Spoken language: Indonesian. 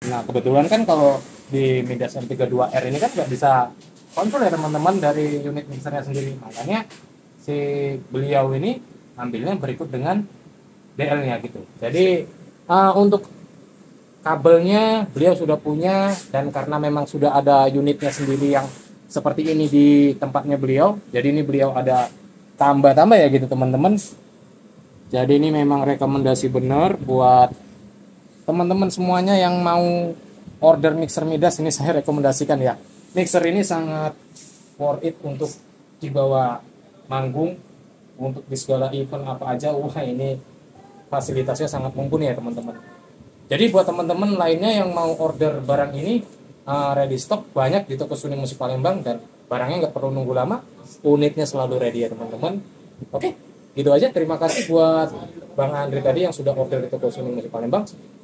Nah kebetulan kan kalau di Midas M32R ini kan nggak bisa kontrol ya teman-teman dari unit mixernya sendiri, makanya si beliau ini ambilnya berikut dengan DL-nya gitu. Jadi untuk kabelnya beliau sudah punya, dan karena memang sudah ada unitnya sendiri yang seperti ini di tempatnya beliau, jadi ini beliau ada tambah-tambah ya gitu teman-teman. Jadi ini memang rekomendasi benar buat teman-teman semuanya yang mau order mixer Midas, ini saya rekomendasikan ya. Mixer ini sangat worth it untuk dibawa manggung, untuk di segala event apa aja. Wah ini fasilitasnya sangat mumpuni ya teman-teman. Jadi buat teman-teman lainnya yang mau order barang ini, ready stock banyak di toko Suni Musik Palembang, dan barangnya nggak perlu nunggu lama, unitnya selalu ready ya teman-teman. Oke, gitu aja. Terima kasih buat Bang Andri tadi yang sudah order di toko Suni Musik Palembang.